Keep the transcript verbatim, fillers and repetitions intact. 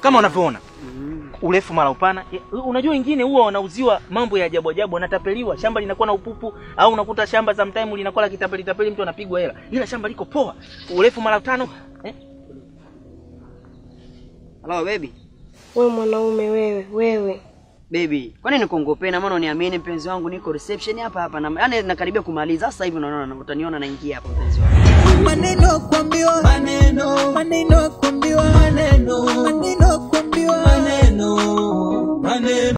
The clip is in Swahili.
Kama unavyoona. Urefu mara upana. Unajua wengine huwa wanauziwa mambo ya ajabu ajabu, wanatapeliwa, shamba linakuwa na upupu au unakuta shamba za mtaimu linakuwa la kitapeli tapeli, mtu anapigwa hela. Ila shamba liko poa. Urefu mara tano. Eh? Hello baby. Wewe mwanaume wewe, wewe. Baby, kwani nikuongopea na maana uniamini mpenzi wangu, niko reception hapa hapa na yaani nakaribia kumaliza sasa hivi, unaona utaniona naingia hapa mpenzi wangu. Maneno kuambiwa, maneno, maneno kuambiwa, maneno, maneno kuambiwa, maneno, maneno.